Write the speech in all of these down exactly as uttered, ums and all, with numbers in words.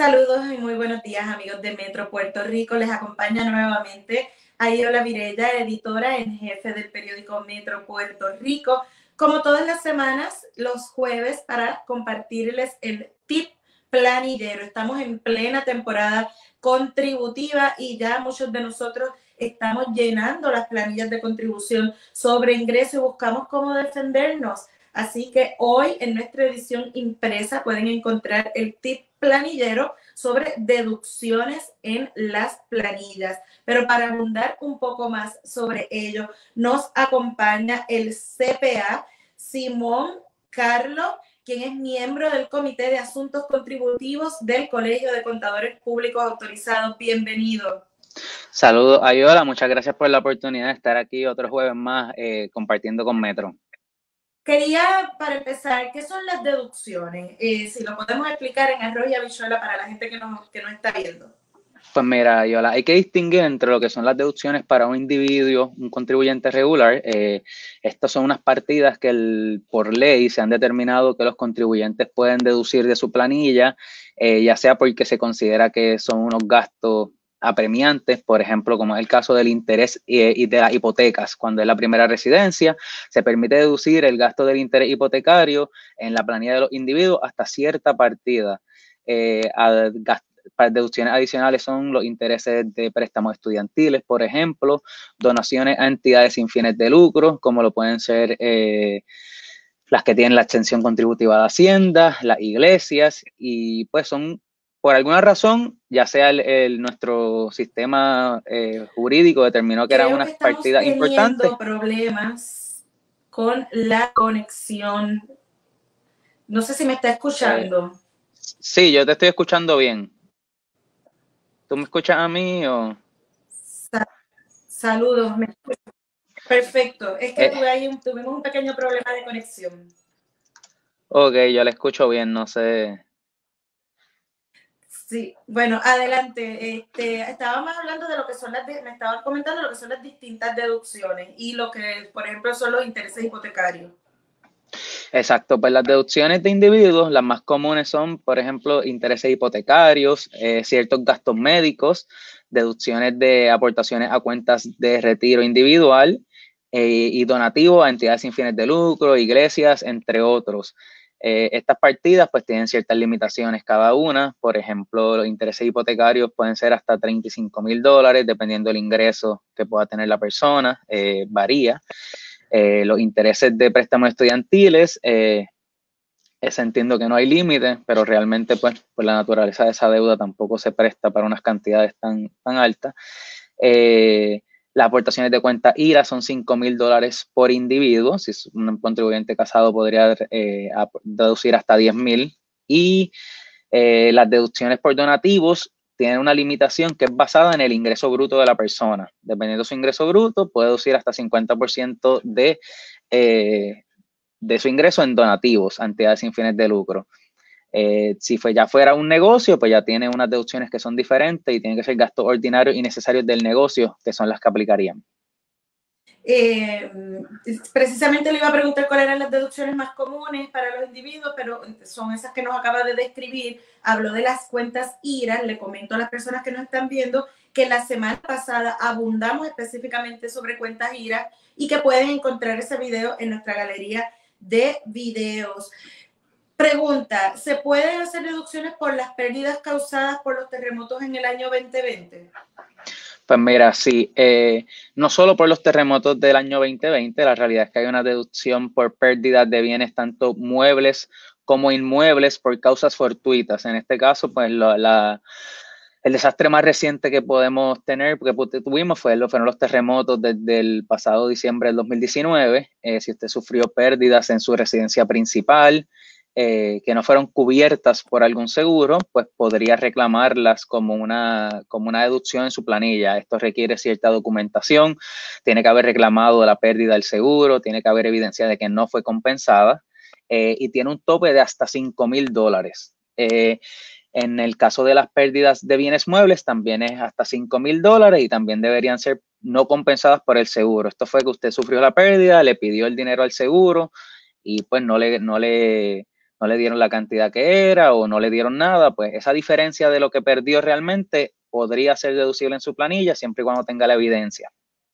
Saludos y muy buenos días, amigos de Metro Puerto Rico. Les acompaña nuevamente Ayola Virella, editora en jefe del periódico Metro Puerto Rico, como todas las semanas, los jueves, para compartirles el tip planillero. Estamos en plena temporada contributiva y ya muchos de nosotros estamos llenando las planillas de contribución sobre ingreso y buscamos cómo defendernos. Así que hoy en nuestra edición impresa pueden encontrar el tip planillero sobre deducciones en las planillas. Pero para abundar un poco más sobre ello, nos acompaña el C P A Simón Carlo, quien es miembro del Comité de Asuntos Contributivos del Colegio de Contadores Públicos Autorizados. Bienvenido. Saludos, Ayola. Muchas gracias por la oportunidad de estar aquí otro jueves más eh, compartiendo con Metro. Quería, para empezar, ¿qué son las deducciones? Eh, si lo podemos explicar en arroz y habichuela para la gente que nos, que nos está viendo. Pues mira, Ayola, hay que distinguir entre lo que son las deducciones para un individuo, un contribuyente regular. Eh, estas son unas partidas que el, por ley se han determinado que los contribuyentes pueden deducir de su planilla, eh, ya sea porque se considera que son unos gastos apremiantes, por ejemplo, como es el caso del interés y, y de las hipotecas. Cuando es la primera residencia, se permite deducir el gasto del interés hipotecario en la planilla de los individuos hasta cierta partida. Eh, a, Para deducciones adicionales son los intereses de préstamos estudiantiles, por ejemplo, donaciones a entidades sin fines de lucro, como lo pueden ser eh, las que tienen la exención contributiva de Hacienda, las iglesias, y pues son, por alguna razón, ya sea el, el, nuestro sistema eh, jurídico determinó que Creo eran unas que estamos partidas importantes. problemas con la conexión. No sé si me está escuchando. Eh, sí, yo te estoy escuchando bien. ¿Tú me escuchas a mí o...? Sa Saludos. ¿Me Perfecto. Es que Eh, tuve ahí un, tuvimos un pequeño problema de conexión. ok, yo la escucho bien, no sé... Sí, bueno, adelante. Este, estábamos hablando de lo que son las, de, me estaban comentando lo que son las distintas deducciones y lo que, por ejemplo, son los intereses hipotecarios. Exacto, pues las deducciones de individuos, las más comunes son, por ejemplo, intereses hipotecarios, eh, ciertos gastos médicos, deducciones de aportaciones a cuentas de retiro individual eh, y donativos a entidades sin fines de lucro, iglesias, entre otros. Eh, estas partidas pues tienen ciertas limitaciones cada una, por ejemplo, los intereses hipotecarios pueden ser hasta treinta y cinco mil dólares, dependiendo del ingreso que pueda tener la persona, eh, varía. Eh, los intereses de préstamos estudiantiles, eh, ese entiendo que no hay límite, pero realmente pues por la naturaleza de esa deuda tampoco se presta para unas cantidades tan, tan altas. Eh, las aportaciones de cuenta I R A son cinco mil dólares por individuo. Si es un contribuyente casado podría eh, deducir hasta diez mil. Y eh, las deducciones por donativos tienen una limitación que es basada en el ingreso bruto de la persona. Dependiendo de su ingreso bruto, puede deducir hasta cincuenta por ciento de, eh, de su ingreso en donativos a entidades sin fines de lucro. Eh, si fue, ya fuera un negocio, pues ya tiene unas deducciones que son diferentes y tienen que ser gastos ordinarios y necesarios del negocio, que son las que aplicarían. Eh, precisamente le iba a preguntar cuáles eran las deducciones más comunes para los individuos, pero son esas que nos acaba de describir. Habló de las cuentas I R A. Le comento a las personas que nos están viendo que la semana pasada abundamos específicamente sobre cuentas I R A y que pueden encontrar ese video en nuestra galería de videos. Pregunta, ¿se pueden hacer deducciones por las pérdidas causadas por los terremotos en el año veinte veinte? Pues mira, sí, eh, no solo por los terremotos del año veinte veinte, la realidad es que hay una deducción por pérdidas de bienes tanto muebles como inmuebles por causas fortuitas. En este caso, pues la, la, el desastre más reciente que podemos tener, que tuvimos, fue, fueron los terremotos desde el pasado diciembre del dos mil diecinueve. Eh, si usted sufrió pérdidas en su residencia principal, Eh, que no fueron cubiertas por algún seguro, pues podría reclamarlas como una, como una deducción en su planilla. Esto requiere cierta documentación, tiene que haber reclamado la pérdida del seguro, tiene que haber evidencia de que no fue compensada eh, y tiene un tope de hasta cinco mil dólares. Eh, en el caso de las pérdidas de bienes muebles también es hasta cinco mil dólares y también deberían ser no compensadas por el seguro. Esto fue que usted sufrió la pérdida, le pidió el dinero al seguro y pues no le, no le no le dieron la cantidad que era o no le dieron nada, pues esa diferencia de lo que perdió realmente podría ser deducible en su planilla siempre y cuando tenga la evidencia.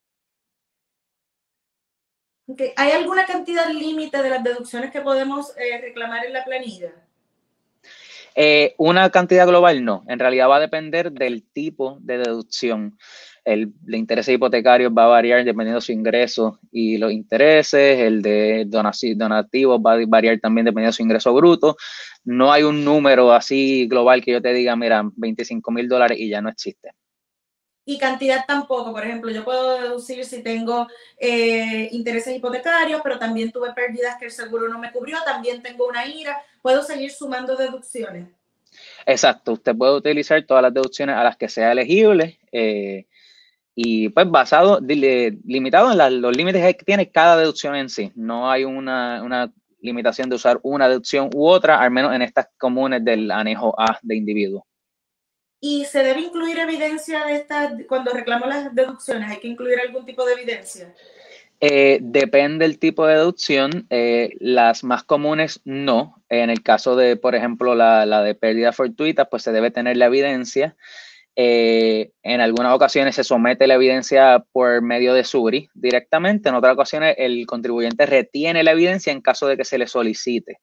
Okay. ¿Hay alguna cantidad límite de las deducciones que podemos eh, reclamar en la planilla? Eh, una cantidad global no, en realidad va a depender del tipo de deducción. El de intereses hipotecarios va a variar dependiendo de su ingreso y los intereses, el de donativos va a variar también dependiendo de su ingreso bruto. No hay un número así global que yo te diga, mira, veinticinco mil dólares y ya no existe. Y cantidad tampoco, por ejemplo, yo puedo deducir si tengo eh, intereses hipotecarios, pero también tuve pérdidas que el seguro no me cubrió, también tengo una ira, puedo seguir sumando deducciones. Exacto, usted puede utilizar todas las deducciones a las que sea elegible eh, y pues basado, limitado en la, los límites que tiene cada deducción en sí. No hay una, una limitación de usar una deducción u otra, al menos en estas comunes del anejo A de individuo. ¿Y se debe incluir evidencia de estas, cuando reclamo las deducciones, hay que incluir algún tipo de evidencia? Eh, depende del tipo de deducción. Eh, las más comunes no. En el caso de, por ejemplo, la, la de pérdida fortuita, pues se debe tener la evidencia. Eh, en algunas ocasiones se somete la evidencia por medio de SURI directamente. En otras ocasiones el contribuyente retiene la evidencia en caso de que se le solicite.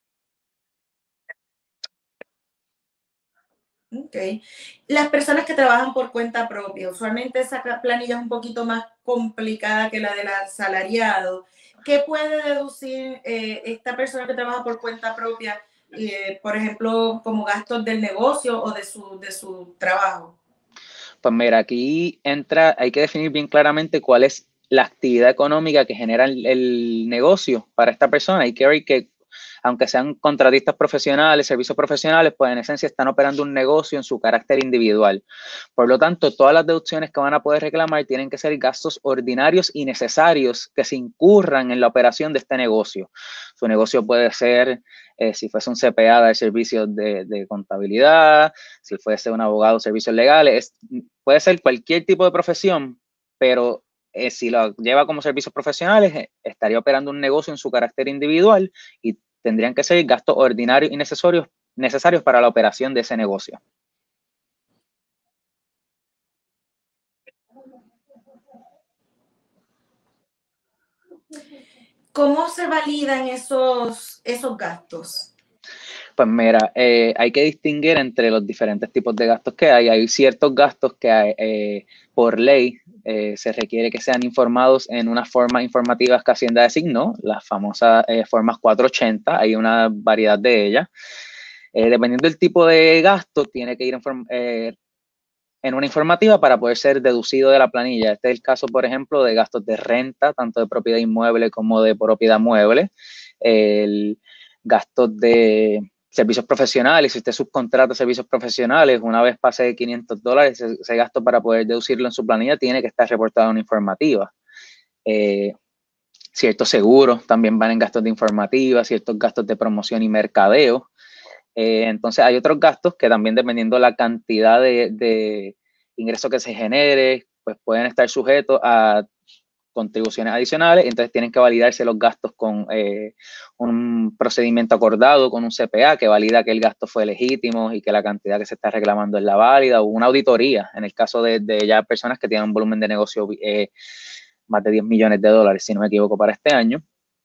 Ok. Las personas que trabajan por cuenta propia, usualmente esa planilla es un poquito más complicada que la del asalariado. ¿Qué puede deducir eh, esta persona que trabaja por cuenta propia, eh, por ejemplo, como gastos del negocio o de su, de su trabajo? Pues mira, aquí entra, hay que definir bien claramente cuál es la actividad económica que genera el, el negocio para esta persona. Hay que ver que aunque sean contratistas profesionales, servicios profesionales, pues en esencia están operando un negocio en su carácter individual. Por lo tanto, todas las deducciones que van a poder reclamar tienen que ser gastos ordinarios y necesarios que se incurran en la operación de este negocio. Su negocio puede ser, eh, si fuese un C P A, dar servicios de, de contabilidad, si fuese un abogado, servicios legales, es, puede ser cualquier tipo de profesión, pero eh, si lo lleva como servicios profesionales, eh, estaría operando un negocio en su carácter individual y tendrían que ser gastos ordinarios y necesarios, necesarios para la operación de ese negocio. ¿Cómo se validan esos, esos gastos? Pues mira, eh, hay que distinguir entre los diferentes tipos de gastos que hay. Hay ciertos gastos que hay, eh, por ley eh, se requiere que sean informados en unas formas informativas que Hacienda designó, las famosas eh, formas cuatrocientos ochenta, hay una variedad de ellas. Eh, dependiendo del tipo de gasto, tiene que ir en, eh, en una informativa para poder ser deducido de la planilla. Este es el caso, por ejemplo, de gastos de renta, tanto de propiedad inmueble como de propiedad mueble. El gasto de servicios profesionales, si usted subcontrata servicios profesionales, una vez pase de quinientos dólares, ese, ese gasto para poder deducirlo en su planilla tiene que estar reportado en una informativa. Eh, ciertos seguros también van en gastos de informativa, ciertos gastos de promoción y mercadeo. Eh, entonces hay otros gastos que también dependiendo la cantidad de, de ingresos que se genere, pues pueden estar sujetos a contribuciones adicionales, entonces tienen que validarse los gastos con eh, un procedimiento acordado con un C P A que valida que el gasto fue legítimo y que la cantidad que se está reclamando es la válida, o una auditoría en el caso de, de ya personas que tienen un volumen de negocio eh, más de diez millones de dólares, si no me equivoco, para este año.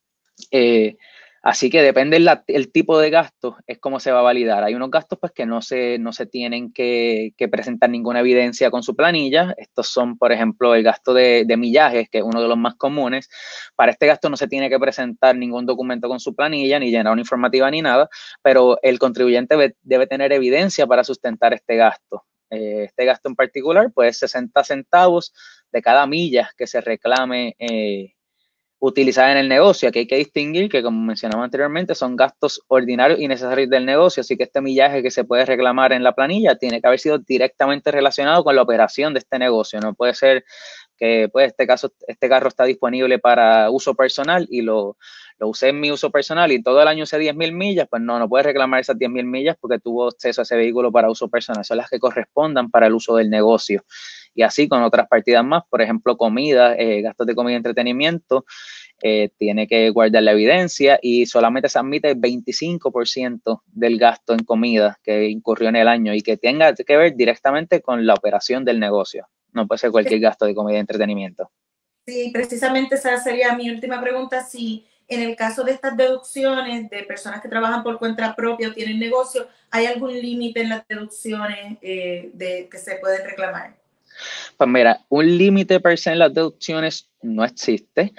Eh, Así que depende el, el tipo de gasto, es cómo se va a validar. Hay unos gastos pues que no se, no se tienen que, que presentar ninguna evidencia con su planilla. Estos son, por ejemplo, el gasto de, de millajes, que es uno de los más comunes. Para este gasto no se tiene que presentar ningún documento con su planilla, ni llenar una informativa ni nada, pero el contribuyente debe, debe tener evidencia para sustentar este gasto. Eh, este gasto en particular, pues sesenta centavos de cada milla que se reclame eh, utilizada en el negocio. Aquí hay que distinguir que, como mencionamos anteriormente, son gastos ordinarios y necesarios del negocio, así que este millaje que se puede reclamar en la planilla tiene que haber sido directamente relacionado con la operación de este negocio. No puede ser que, pues, este caso, este carro está disponible para uso personal y lo, lo usé en mi uso personal y todo el año usé diez mil millas, pues no, no puedes reclamar esas diez mil millas porque tuvo acceso a ese vehículo para uso personal. Son las que correspondan para el uso del negocio. Y y así con otras partidas más, por ejemplo, comida, eh, gastos de comida y entretenimiento, eh, tiene que guardar la evidencia y solamente se admite el veinticinco por ciento del gasto en comida que incurrió en el año y que tenga que ver directamente con la operación del negocio. No puede ser cualquier gasto de comida y entretenimiento. Sí, precisamente esa sería mi última pregunta, si en el caso de estas deducciones de personas que trabajan por cuenta propia o tienen negocio, ¿hay algún límite en las deducciones eh, de, que se pueden reclamar? Pues mira, un límite per se en las deducciones no existe.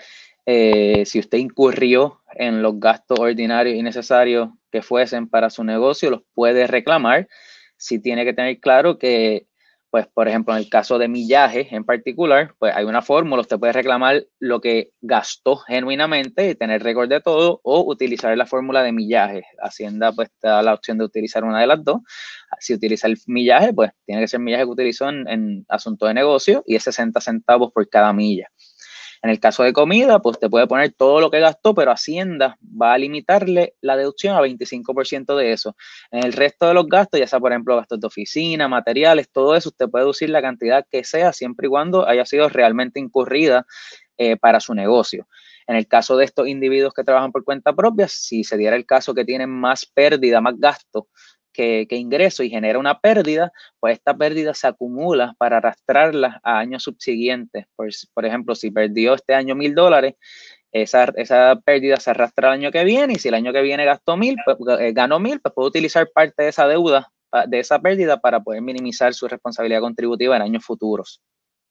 Eh, si usted incurrió en los gastos ordinarios y necesarios que fuesen para su negocio, los puede reclamar. Sí tiene que tener claro que, pues, por ejemplo, en el caso de millaje en particular, pues hay una fórmula, usted puede reclamar lo que gastó genuinamente y tener récord de todo, o utilizar la fórmula de millaje. Hacienda, pues, te da la opción de utilizar una de las dos. Si utiliza el millaje, pues, tiene que ser millaje que utilizó en, en asunto de negocio y es sesenta centavos por cada milla. En el caso de comida, pues te puede poner todo lo que gastó, pero Hacienda va a limitarle la deducción a veinticinco por ciento de eso. En el resto de los gastos, ya sea por ejemplo gastos de oficina, materiales, todo eso, usted puede deducir la cantidad que sea, siempre y cuando haya sido realmente incurrida eh, para su negocio. En el caso de estos individuos que trabajan por cuenta propia, si se diera el caso que tienen más pérdida, más gasto, Que, que ingreso y genera una pérdida, pues esta pérdida se acumula para arrastrarla a años subsiguientes. Por, por ejemplo, si perdió este año mil dólares, esa, esa pérdida se arrastra el año que viene y si el año que viene gastó mil, pues, eh, ganó mil, pues puede utilizar parte de esa deuda, de esa pérdida para poder minimizar su responsabilidad contributiva en años futuros.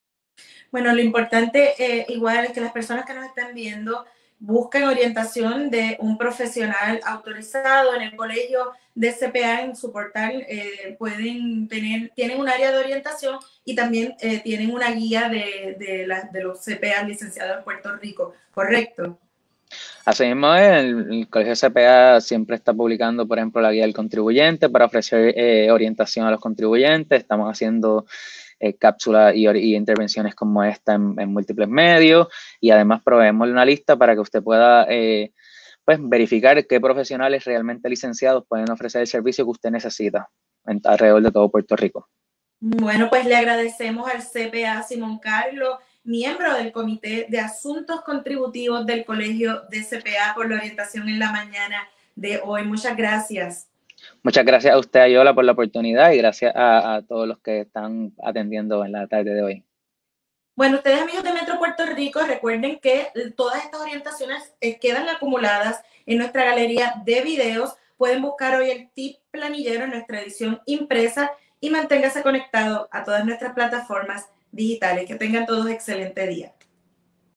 Bueno, lo importante eh, igual es que las personas que nos están viendo busquen orientación de un profesional autorizado en el colegio de C P A. En su portal eh, pueden tener, tienen un área de orientación y también eh, tienen una guía de, de, la, de los C P A licenciados en Puerto Rico, ¿correcto? Así mismo es, el, el Colegio C P A siempre está publicando, por ejemplo, la guía del contribuyente para ofrecer eh, orientación a los contribuyentes. Estamos haciendo eh, cápsulas y, y intervenciones como esta en, en múltiples medios y además proveemos una lista para que usted pueda eh, pues, verificar qué profesionales realmente licenciados pueden ofrecer el servicio que usted necesita en, alrededor de todo Puerto Rico. Bueno, pues le agradecemos al C P A Simón Carlos, miembro del Comité de Asuntos Contributivos del Colegio de C P A, por la orientación en la mañana de hoy. Muchas gracias. Muchas gracias a usted, Ayola, por la oportunidad y gracias a, a todos los que están atendiendo en la tarde de hoy. Bueno, ustedes amigos de Metro Puerto Rico, recuerden que todas estas orientaciones quedan acumuladas en nuestra galería de videos. Pueden buscar hoy el tip planillero en nuestra edición impresa y manténgase conectado a todas nuestras plataformas digitales. Que tengan todos excelente día.